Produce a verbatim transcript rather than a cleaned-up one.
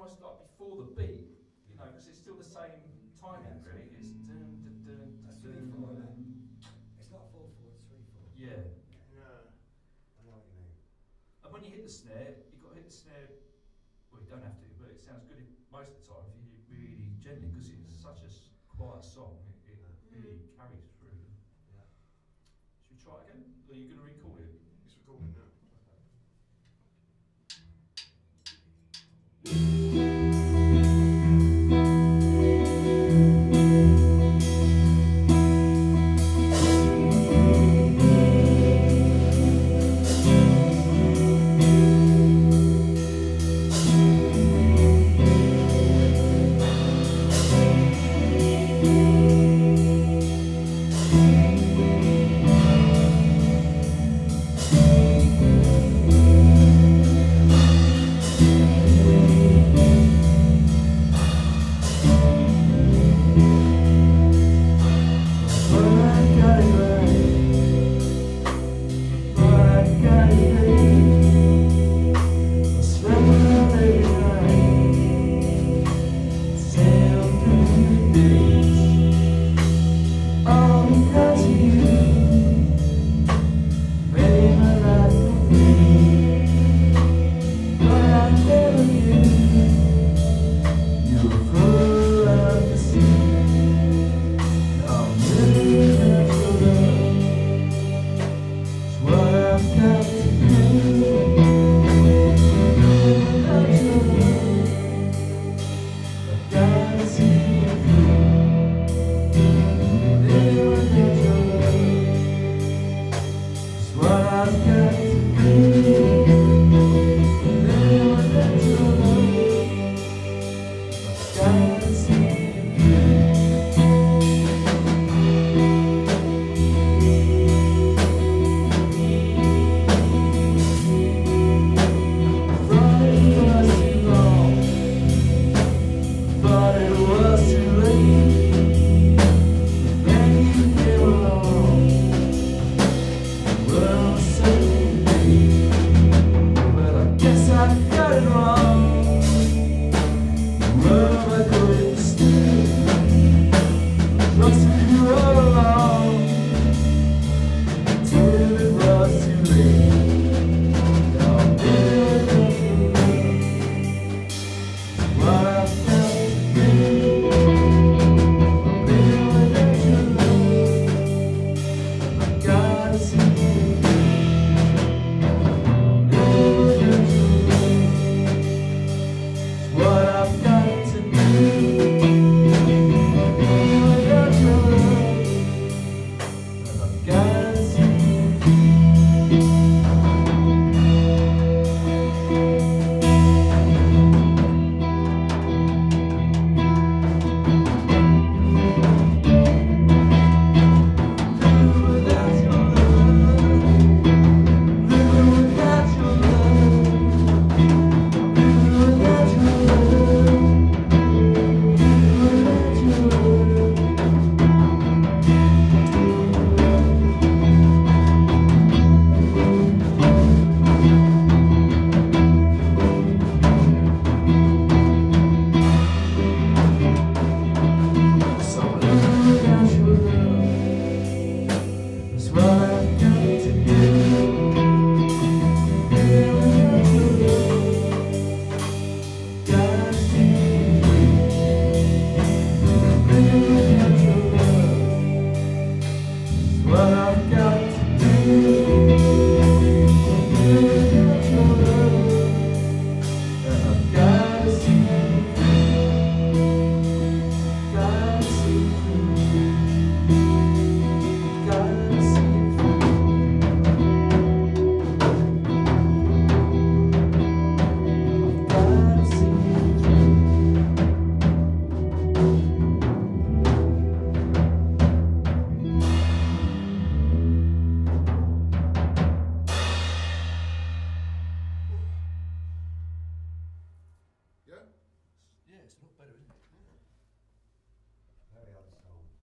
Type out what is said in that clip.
almost like before the beat, you know, because it's still the same timing, really. It's dun, dun, dun, That's dun, three four, dun. isn't it? It's not four four, it's three four. Yeah. Yeah. I know what you mean. And when you hit the snare, you've got to hit the snare, well, you don't have to, but it sounds good if, most of the time if you hit it really gently, because it's such a s- quiet song, it, it really carries through. Yeah. Should we try it again? Are you going to record it? It's recording now. Well, I guess I got it wrong.